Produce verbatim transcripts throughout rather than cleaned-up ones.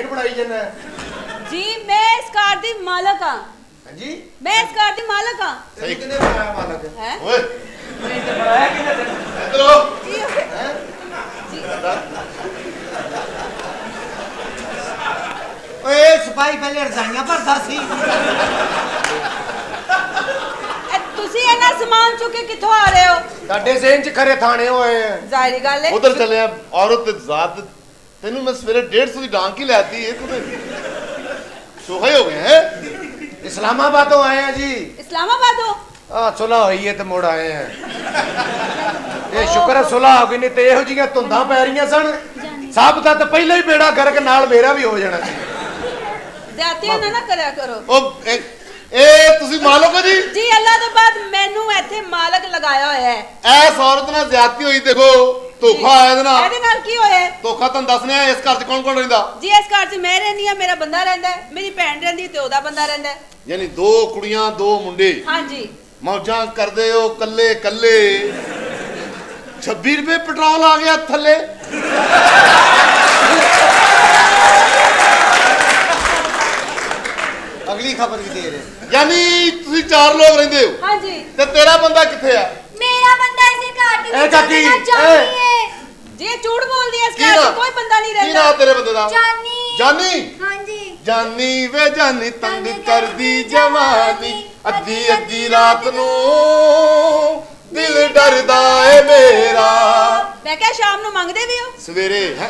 Light बनाई जाना जी मैं इस कार दी मालक हां जी मैं इस कार दी मालक हां सही किने बनाया मालक है ओए मैंने बनाया किने इधर आओ जी हैं जी ओए सिपाही पहले रजाइयां भरदा सी ਤੁਸੀਂ ਇਹਨਾਂ ਸਮਾਨ ਚੁੱਕ ਕੇ ਕਿੱਥੋਂ ਆ ਰਹੇ ਹੋ ਸਾਡੇ ਜ਼ੇਨ ਚ ਖਰੇ ਥਾਣੇ ਹੋਏ ਆ ਜ਼ਾਹਿਰੀ ਗੱਲ ਹੈ ਉਧਰ ਚੱਲੇ ਆ ਔਰਤ ਜ਼ਾਤ ਤੈਨੂੰ ਮੈਂ ਸਵੇਰੇ डेढ़ सौ ਦੀ ਡਾਂਗ ਹੀ ਲੈਤੀ ਇਹ ਤੂੰ ਸੋਹੇ ਹੋ ਗਏ ਹੈ इस्लामाबाद तो आए हैं जी इस्लामाबाद हो हाँ सुलह हुई है तो मुड़ आए हैं ये शुक्र है सुलह हो गई नहीं तो यहो जिहियां धुंधां पै रहियां सन सब दा तो पहले ही बेड़ा गर्क नाल मेरा भी हो जाना ज़्यादतियां ना ना करया करो ਉਹ ਇਹ ਤੁਸੀਂ ਮਾਲਕ ਹੋ ਜੀ जी अल्लाह तो बाद मैनू ਇੱਥੇ ਮਾਲਕ ਲਗਾਇਆ ਹੋਇਆ ਹੈ ਐਸ ਔਰਤ ਨਾਲ ਜ਼ਿਆਦਤੀ ਹੋਈ ਦੇਖੋ ਧੋਖਾ ਆਇਆ ਇਹਦੇ ਨਾਲ ਇਹਦੇ ਨਾਲ ਕੀ ਹੋਇਆ ਧੋਖਾ ਤੁਹਾਨੂੰ ਦੱਸਨੇ ਆ ਇਸ ਘਰ 'ਚ ਕੌਣ ਕੌਣ ਰਹਿੰਦਾ ਜੀ ਇਸ ਘਰ 'ਚ ਮੈਂ ਰਹਿੰਦੀ ਆ ਮੇਰਾ ਬੰਦਾ ਰਹਿੰਦਾ ਹੈ ਮੇਰੀ ਭੈਣ ਰਹਿੰਦੀ ਤੇ ਉਹਦਾ ਬੰਦਾ ਰਹਿੰਦਾ ਹੈ ਯਾਨੀ ਦੋ ਕੁੜੀਆਂ ਦੋ ਮੁੰਡੇ ਹਾਂਜੀ ਮੌਜਾਂ ਕਰਦੇ ਹੋ ਕੱਲੇ ਕੱਲੇ ਛੱਬੀ ਰੁਪਏ ਪੈਟਰੋਲ ਆ ਗਿਆ ਥੱਲੇ अगली खबर भी दे रहे ਯਾਨੀ ਤੁਸੀਂ ਚਾਰ ਲੋਕ ਰਹਿੰਦੇ ਹੋ ਹਾਂਜੀ ਤੇ ਤੇਰਾ ਬੰਦਾ ਕਿੱਥੇ ਆ मेरा बंदा इसे घाट ए, में काकी, जाना चाहती है ਜੀ ਇਹ ਝੂਠ ਬੋਲਦੀ ਹੈ ਇਸ ਕੀ ਘਰ 'ਚ ਨਾਂ? ਕੋਈ ਬੰਦਾ ਨਹੀਂ ਕੀ ਰਹਿੰਦਾ ਨਾਂ ਤੇਰੇ ਬੰਦੇ ਦਾ जानी ਜਾਨੀ हाँ जी ਜਾਨੀ ਵੇ ਜਾਨੀ ਤੰਗ ਕਰਦੀ ਜਵਾਨੀ ਅੱਧੀ ਅੱਧੀ ਰਾਤ ਨੂੰ ਦਿਲ ਡਰਦਾ ਏ ਮੇਰਾ ਮੈਂ ਕਿਹਾ ਸ਼ਾਮ ਨੂੰ ਮੰਗਦੇ ਵੀ ਹੋ ਸਵੇਰੇ ਹੈ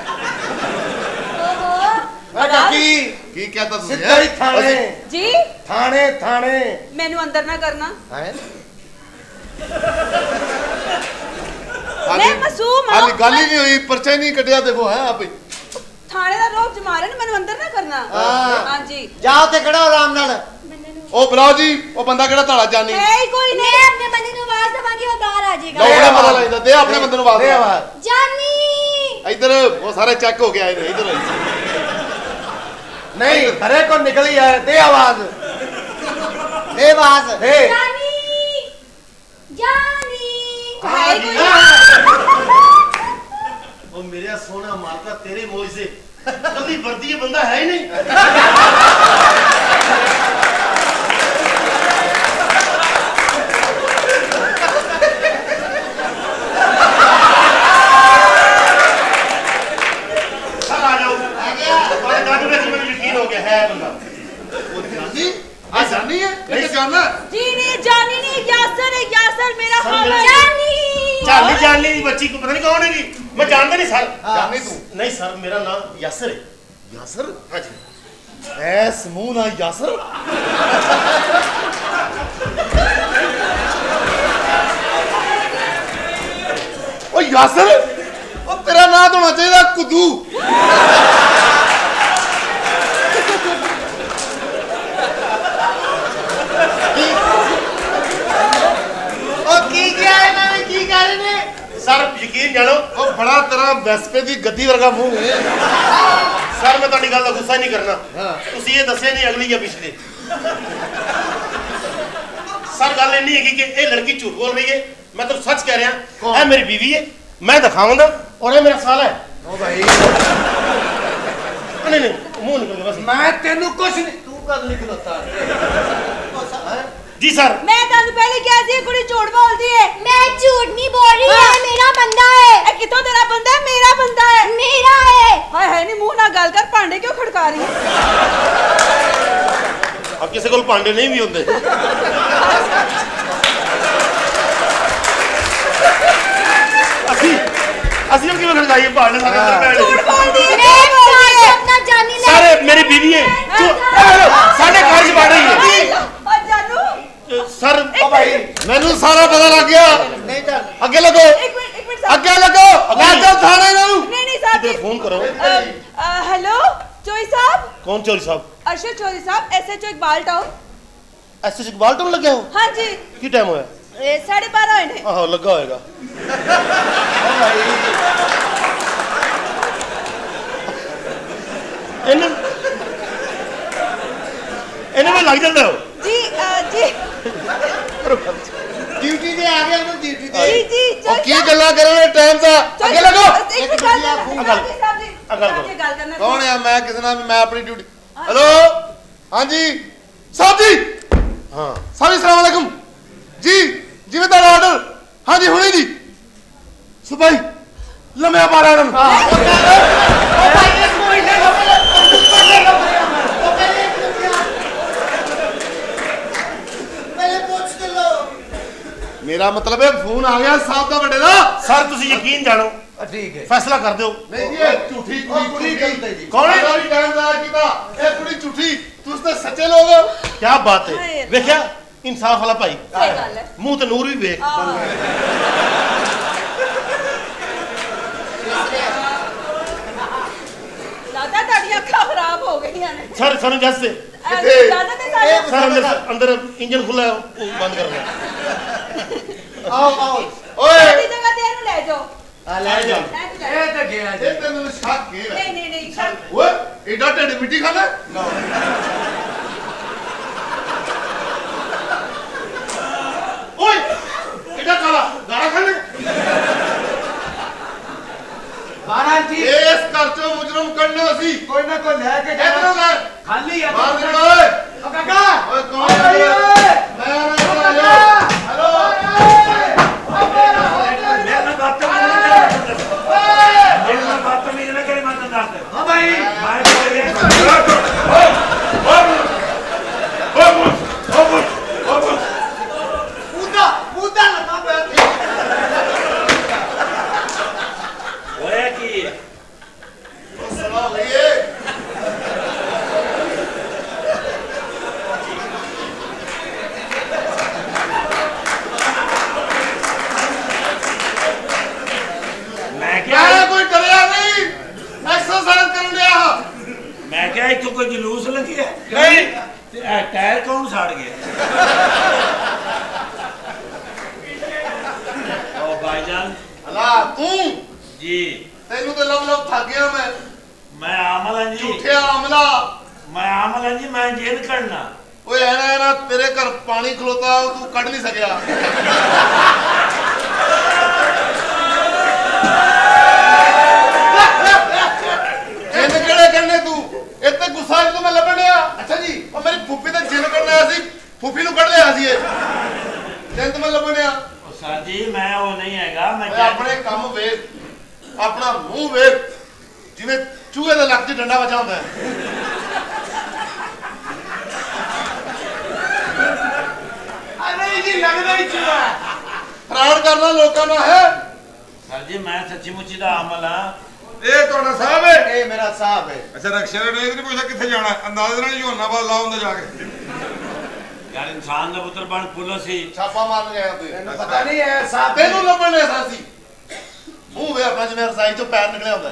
काकी ਕੀ ਕਹਤਾ ਤੁਸੀਂ सीधा ही थाने ਜੀ थाने थाने ਮੈਨੂੰ ਅੰਦਰ ਨਾ ਕਰਨਾ हैं ਮੈਂ ਮਾਸੂਮ ਹਾਂ ਹਾਲੀ ਗੱਲ ਹੀ ਨਹੀਂ ਹੋਈ ਪਰਚਾ ਹੀ ਨਹੀਂ ਕੱਢਿਆ ਦੇਖੋ ਹੈ ਆਪੇ ਥਾਣੇ ਦਾ ਰੋਕ ਜਮਾ ਰਹੇ ਨੇ ਮੈਨੂੰ ਅੰਦਰ ਨਾ ਕਰਨਾ हाँ। ਹਾਂਜੀ जाओ ते खड़ो आराम नाल ਉਹ ਬੁਲਾਓ ਜੀ ਉਹ ਬੰਦਾ ਕਿਹੜਾ ਧਾਲਾ ਜਾਨੀ ਹੈ ਹੀ ਕੋਈ मैं ਨਹੀਂ अपने बंदे को आवाज दबांगी वो बाहर आ ਲਓ जाएगा ਉਹਦਾ ਪਤਾ ਲੱਗਦਾ ਦੇ ਆਪਣੇ ਬੰਦੇ ਨੂੰ दे ਆਵਾਜ਼ आवाज जानी ਇੱਧਰ ਉਹ ਸਾਰੇ ਚੈੱਕ ਹੋ ਕੇ ਆਏ ਨੇ ਇੱਧਰ नहीं हरे को निकली है दे आवाज दे आवाज दे जानी जानी ਹੈ ਹੀ ਕੋਈ ओ मेरा सोना मालका तेरे मौज से कभी वर्दी बंदा है ही नहीं चल आ जाओ आ गया तुम्हारे दादू में मुझे यकीन हो गया है बंदा ਉਹ ਜਾਨੀ ਆ ਜਾਨੀ ਹੈ ਇਹ ਜਾਨਾ जी नहीं जानी नहीं यासर है यासर मेरा सर, खाला मेरे- जानी चाली जानली दी बच्ची को पता नहीं कौन है जी मैं जानता नहीं सर ਜਾਨੀ ਤੂੰ नहीं सर मेरा नाम यासर है ਯਾਸਰ हाँ जी ਐਸ ਮੂੰਹ ਨਾਲ ਯਾਸਰ ਉਹ ਯਾਸਰ ਉਹ ਤੇਰਾ ਨਾਂ ਤਾਂ ਹੋਣਾ ਚਾਹੀਦਾ ਕੁੱਦੂ ओ की किया है मैंने की कह रहे ने सर यकीन जानो ਉਹ ਬੜਾ ਤੇਰਾ ਵੈਸਪੇ ਦੀ ਗੱਦੀ ਵਰਗਾ ਮੂੰਹ ਹੈ सर मैं ਤੁਹਾਡੀ ਗੱਲ ਦਾ ਗੁੱਸਾ ਨਹੀਂ ਕਰਨਾ ਹਾਂ ਤੁਸੀਂ ਇਹ ਦੱਸਿਆ ਨਹੀਂ ਅਗਲੀ ਜਾਂ ਪਿਛਲੀ सर गल इन्नी है कि ये लड़की झूठ बोल रही है मैं तो सच कह रहा है मेरी बीवी है मैं दिखाऊंगा और ये मेरा साला है ओ भाई नहीं नहीं मुंह निकल गया बस मैं तेनू कुछ नहीं तू कद निकलता जी सर मैं ਤੁਹਾਨੂੰ ਪਹਿਲੇ ਕਿਹਾ ਸੀ ਕੁੜੀ ਝੂਠ ਬੋਲਦੀ ਹੈ मैं झूठ नहीं बोल रही हाँ। है मेरा बंदा है ਇਹ ਕਿੱਥੋਂ ਤੇਰਾ ਬੰਦਾ ਹੈ ਮੇਰਾ ਬੰਦਾ ਹੈ मेरा है ਹਾਏ ਹਾਏ ਨਹੀਂ ਮੂੰਹ ਨਾਲ ਗੱਲ ਕਰ ਭਾਂਡੇ ਕਿਉਂ ਖੜਕਾ ਰਹੀ ਹੈ अब किसी को पांडे नहीं भी होंगे असि असि हम क्यों खड़काइए पांडे सारे अंदर बैठ ਝੂਠ गए ਬੋਲਦੀ ਹੈ मैं ਝੂਠ ਬੋਲਦੀ सारे ਹੈ अपना जानी ले सारे मेरी बीवी है जो साढ़े घर से बाढ़ रही है ਆ ਜਾਨੂ सर ओ भाई ਮੈਨੂੰ ਸਾਰਾ ਪਤਾ ਲੱਗ ਗਿਆ नहीं चल ਅੱਗੇ ਲੱਗੋ ਇੱਕ ਮਿੰਟ ਇੱਕ ਮਿੰਟ ਸਾਹਿਬ ਅੱਗੇ ਲੱਗੋ ਲੈ ਜਾਓ ਥਾਣੇ ਨੂੰ ਨਹੀਂ ਨਹੀਂ ਸਾਹਿਬ इधर फोन करो हेलो चोई साहब कौन चोरी साहब अरशद चौधरी साहब एसएचओ इकबाल टाउन ऐसे इकबाल टाउन लग गया हो हाँ जी की टाइम होया ए, साढ़े बारह होए ने आहो लगा होएगा इन्हें इन्हें में लग जाता हो जी अ, जी ड्यूटी दे आ गया ना ड्यूटी दे जी जी ਉਹ चोई ਕੀ साहब, ਗੱਲਾਂ ਕਰ ਰਹੇ ਟਾਈਮ ਦਾ चोई ਅੱਗੇ साहब, ਲੱਗੋ एक मिनट साहब, साहब जी, साहब जी, ਗੱਲ ਕਰੋ। ਗੱਲ ਕਰਨਾ ਕੌਣ ਆ? ਮੈਂ ਕਿਸੇ ਨਾਲ ਮੈਂ ਆਪਣੀ ਡਿਊਟੀ। ਹੈਲੋ ਹਾਂਜੀ ਸਾਹਿਬ ਜੀ। ਹਾਂ ਸਾਹਿਬ ਸਲਾਮ ਅਲੈਕੁਮ ਜੀ। ਜਿਵੇਂ ਤੁਹਾਡਾ ਆਰਡਰ। ਹਾਂਜੀ ਹੁਣੇ ਜੀ ਸਬਾਈ ਲੰਮਿਆ ਪਾ ਰਿਹਾ ਇਹਨਾਂ ਮੇਰਾ ਮਤਲਬ ਹੈ ਫੋਨ ਆ ਗਿਆ ਸਾਹਿਬ ਦਾ ਵੱਡੇ ਦਾ। ਸਰ ਤੁਸੀਂ ਯਕੀਨ ਜਾਣੋ ਠੀਕ ਹੈ ਫੈਸਲਾ ਕਰ ਦਿਓ। ਨਹੀਂ ਜੀ ਇਹ ਝੂਠੀ ਉਹ ਕੁੜੀ ਗਲਤ ਹੈ ਜੀ। ਕੌਣ ਹੈ? ਸਾਡਾ ਵੀ ਟਾਈਮ ਜ਼ਾਇਆ ਕੀਤਾ। ਇਹ ਕੁੜੀ ਝੂਠੀ ਤੁਸੀਂ ਤਾਂ ਸੱਚੇ ਲੋਕ ਹੋ। ਕੀ ਬਾਤ ਹੈ ਵੇਖਿਆ ਇਨਸਾਫ ਵਾਲਾ ਭਾਈ। ਸਹੀ ਗੱਲ ਹੈ। ਮੂੰਹ ਤੇ ਨੂਰ ਵੀ ਵੇਖ। ਦਾਦਾ ਤੁਹਾਡੀਆਂ ਅੱਖਾਂ ਖਰਾਬ ਹੋ ਗਈਆਂ ਨੇ। ਸਰ ਸਾਨੂੰ ਜੱਜ ਸੇ ਕਿੱਥੇ? ਦਾਦਾ ਤੇ ਸਾਡੇ ਸਰ ਅੰਦਰ ਅੰਦਰ ਇੰਜਨ ਖੁੱਲਾ ਹੈ ਉਹ ਬੰਦ ਕਰ ਦਿਓ। ਆਓ ਆਓ ਓਏ ਸਾਡੀ ਜਗ੍ਹਾ ਤੇ ਇਹਨੂੰ ਲੈ ਜਾਓ। ਆ ਲੈ ਜਾ ਲੈ ਕੇ ਜਾਓ। ਇਹ ਤਾਂ ਗਿਆ ਜੀ ਇਹ ਤੈਨੂੰ ਸ਼ੱਕ ਹੈ ਨਹੀਂ ਨਹੀਂ ਨਹੀਂ ਛੱਡ। ਓਏ ਇਹਦਾ ਢਿੱਡ ਮਿੱਟੀ ਖਾਣਾ। ਓਏ ਇਹਦਾ ਕਾਲਾ ਗਾਣਾ ਖਾਣੇ। ਬਾਰਾਂ ਜੀ ਇਸ ਘਰ ਚੋਂ ਮੁਜਰਮ ਕੱਢਣਾ ਸੀ। ਕੋਈ ਨਾ ਕੋਈ ਲੈ ਕੇ ਇਧਰੋਂ ਜਾਣਾ ਲੈ ਖਾਲੀ ਆ ਬਾਹਰ ਨਿਕਲ ਓਏ। ਓ ਕਾਕਾ ਓਏ ਕੌਣ ਓ ਭਾਈ ਹੈ? ਓਏ ਮੈਂ ਆ ਰਿਹਾ ਹੈਲੋ मेरा बात तो नहीं कर मेरा बात तो नहीं करे मत अंदाज से हाँ भाई मैं बोल रहा पूता पूता लगा बैठे होया कि सलाम भैया। मैं क्या मैं कोई डरिया नहीं एक्सरसाइज कर लिया। मैं क्या इतो कोई जुलूस लगी है नहीं ते ए टायर कौन साड़ गया ओ भाईजान अला तू जी तेनू तो लव लव थक गया मैं। मैं आमला जी झूठे आमला मैं आमला जी मैं जेल करना ओए ऐना ऐना तेरे घर पानी खलोता तू कढ़ नहीं सकिया। जिन केड़े करने तू इत्ते गुस्सा जो मैं लभण लिया। अच्छा जी और मेरी फुफी ते जिन करने आया सी फुफी नु कढ़ लिया सी ये जिन तो मैं लभण लिया। ओ सर जी मैं वो नहीं हैगा मैं ओए अपने काम वेख अपना मुंह वेख जिवें चूहे दे लक च डंडा वजा हुंदा है। अरे जी लगदा ही चुआ फ्रॉड करना लोकां दा है। सर जी मैं सच्ची मुच्ची दा आमल हां। ਇਹ ਤੁਹਾਡਾ ਸਾਹਿਬ ਹੈ। ਇਹ ਮੇਰਾ ਸਾਹਿਬ ਹੈ ਅੱਛਾ ਰਕਸ਼ੇ ਨੇ ਨਹੀਂ ਪੁੱਛਿਆ ਕਿੱਥੇ ਜਾਣਾ ਅੰਦਾਜ਼ ਨਾਲ ਝੋਨਾ ਬਾਦ ਲਾਉਂਦਾ ਜਾ ਕੇ यार इंसान दा पुत्र बन पुलिस ही ਛਾਪਾ ਮਾਰਨ ਗਿਆ ਤੂੰ। ਤੈਨੂੰ ਪਤਾ ਨਹੀਂ ਹੈ ਸਾਹਿਬ ਤੈਨੂੰ ਲੱਭਣ ਨੇ ਸਾਸੀ ਮੂੰਹ ਵੇ ਆਪਣਾ ਜਿਵੇਂ ਰਸਾਈ ਚੋਂ ਪੈਰ ਨਿਕਲਿਆ ਹੁੰਦਾ।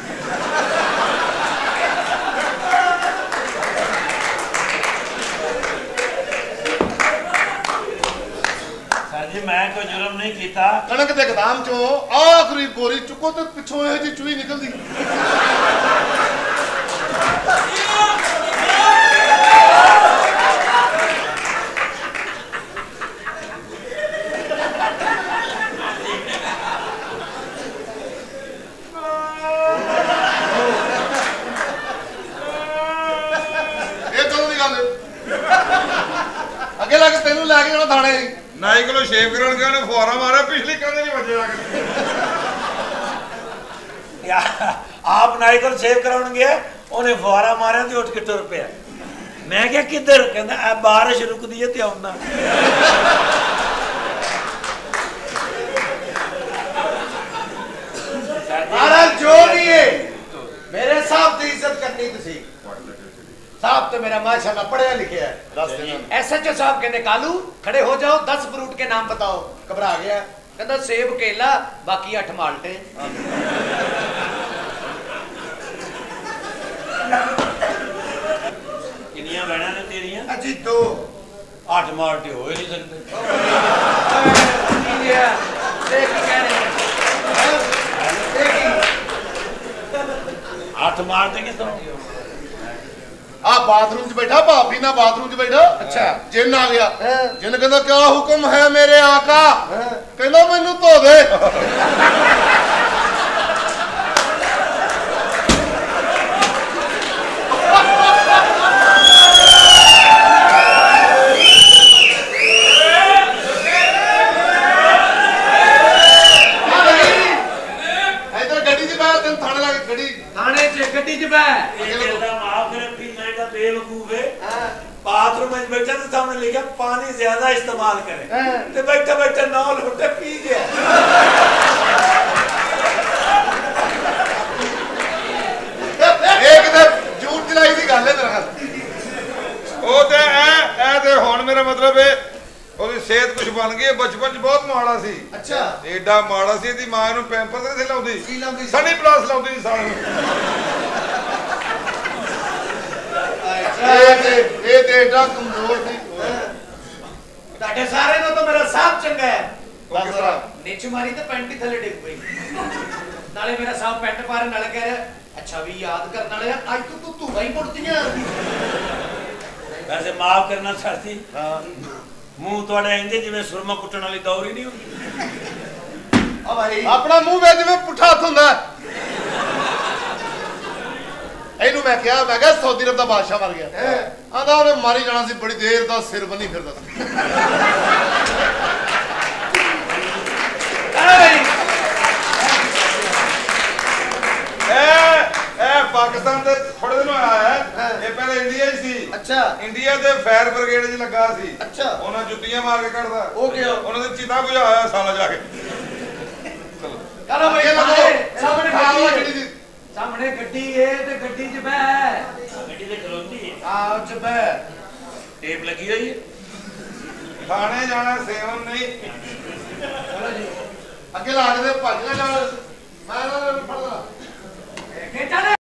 सर जी मैं कोई जुर्म नहीं कीता ਕਣਕ ਦੇ ਗਦਾਮ ਚੋਂ ਆਖਰੀ ਗੋਰੀ ਚੁੱਕੋ ਤੇ ਪਿੱਛੋਂ ਇਹੋ ਜਿਹੀ ਚੂਹੀ ਨਿਕਲਦੀ। ਇਹ ਕਦੋਂ ਦੀ ਗੱਲ ਹੈ? ਅੱਗੇ ਲੱਗ ਤੈਨੂੰ ਲੈ ਕੇ ਜਾਣਾ ਥਾਣੇ। ਨਾਈ ਕੋਲੋਂ ਸ਼ੇਵ ਕਰਨ ਗਿਆ ਨੇ ਫੁਆਰਾ ਮਾਰਿਆ ਪਿਛਲੀ ਕੰਧ ਨਹੀਂ ਵੱਜਿਆ ਆ ਕੇ। यार आप नाई को सेव कराउन गया उन्हें फुआरा मारा ते उठ के टुर पिया। मैं क्या किधर कहंदा आ बारिश रुकदी है ते आउंदा। महाराज जो भी है मेरे साहब की इज्जत करनी तुसी। साहब तो मेरा माशाल्लाह पढ़िया लिखा है। एसएचओ साहब कहने कालू खड़े हो जाओ दस फ्रूट के नाम बताओ। घबरा गया कहता सेब केला बाकी अठ माल्टे। किनिया बहना ने तेरियां अजी दो आठ मारते हो ही नहीं सकते। आठ मारते किस तरह आ बाथरूम च बैठा भाभी ना बाथरूम च बैठा। अच्छा जिन आ गया हाँ। जिन कहंदा क्या हुक्म है मेरे आका कहंदा मैनू धो दे। दिल दा माफ करे भी मैं दा बेवकूफ है बाथरूम में बैठा तो सामने लिखा पानी ज्यादा इस्तेमाल करे ते बैठा बैठा नौ लोटे पी गया एक ते झूठ चलाई दी गल है मेरे ख्याल ਉਹ ਤੇ ਇਹ ਇਹ ਤੇ ਹੁਣ ਮੇਰਾ ਮਤਲਬ ਹੈ ਉਹਦੀ ਸਿਹਤ ਕੁਝ ਬਣ ਗਈ ਬਚਪਨ ਚ ਬਹੁਤ ਮਾੜਾ ਸੀ ਅੱਛਾ ਏਡਾ ਮਾੜਾ ਸੀ ਇਹਦੀ ਮਾਂ ਨੂੰ ਪੈਂਪਰ ਤੇ ਨਹੀਂ ਲਾਉਂਦੀ ਕੀ ਲਾਉਂਦੀ ਸਨੀ ਪਲਾਸ ਲਾਉਂਦੀ ਸੀ ਸਾਲ ਨੂੰ ਇਹ ਤੇ ਇਹ ਤੇ ਏਡਾ ਕਮਜ਼ੋਰ ਸੀ ਤੁਹਾਡੇ ਸਾਰੇ ਨੂੰ ਤਾਂ ਮੇਰਾ ਸਾਹਬ ਚੰਗਾ ਹੈ ਉਹ ਕਿਸ ਤਰ੍ਹਾਂ ਨੀਚ ਮਾਰੀ ਤੇ ਪੈਂਟ ਹੀ ਥੱਲੇ ਡਿੱਗ ਪਈ ਨਾਲੇ ਮੇਰਾ ਸਾਹਬ ਪੈਂਟ ਪਾ ਰਿਹਾ ਨਾਲੇ ਕਹਿ ਰਿਹਾ ਅੱਛਾ ਵੀ ਯਾਦ ਕਰਨ ਵਾਲੇ ਅੱਜ ਤੂੰ ਤੂੰ ਧੂਆ ਹੀ ਮੁੜਦੀਆਂ वैसे माफ करना छड़ती मुंह थोड़े इंजे जिवें सुरमा कुटण वाली दौरी नहीं हुंदी आ भाई ਆਪਣਾ ਮੂੰਹ ਵੇ ਜਿਵੇਂ ਪੁੱਠਾ ਹੱਥ ਹੁੰਦਾ ਇਹਨੂੰ ਮੈਂ ਕਿਹਾ ਮੈਂ ਕਿਹਾ ਸੌਦੀ ਅਰਬ ਦਾ ਬਾਦਸ਼ਾਹ ਮਰ ਗਿਆ ਆਂਦਾ ਉਹਨੇ ਮਾਰੀ ਜਾਣਾ ਸੀ ਬੜੀ ਦੇਰ ਦਾ ਸਿਰ ਬੰਨੀ ਫਿਰਦਾ ਸੀ ਆ ਭਾਈ ਇਹ ਇਹ ਪਾਕਿਸਤਾਨ ਦੇ ਥੋੜੇ ਦਿਨ ਆਇਆ ਹੈ ਇਹ ਪਹਿਲੇ ਇੰਡੀਆ ਹੀ ਸੀ ਅੱਛਾ ਇੰਡੀਆ ਦੇ ਫਾਇਰ ਬ੍ਰਿਗੇਡ 'ਚ ਲੱਗਾ ਸੀ ਅੱਛਾ ਉਹਨਾਂ ਜੁੱਤੀਆਂ ਮਾਰ ਕੇ ਕੱਢਦਾ ਉਹ ਕਿਉਂ ਉਹਨਾਂ ਦੇ ਚਿਤਾ ਬੁਝਾਇਆ ਸਾਲਾ ਜਾ ਕੇ ਚਲੋ ਭਾਈ ਸਾਹਮਣੇ ਖਾਵਾ ਗੱਡੀ ਜਿਹੜੀ ਸਾਹਮਣੇ ਗੱਡੀ ਏ ਤੇ ਗੱਡੀ 'ਚ ਬਹਿ गड्डी ते खलोती है ਆ ਚ ਬਹਿ टेप लगी हुई है ਥਾਣੇ ਜਾਣਾ ਸੇਵਨ ਨਹੀਂ ਚਲੋ ਜੀ ਅੱਗੇ ਲਾ ਕੇ ਭੱਜ ਨਾ ਜਾਣ ਮੈਂ ਨਾ ਫੜਦਾ ਇਹ ਚੱਲ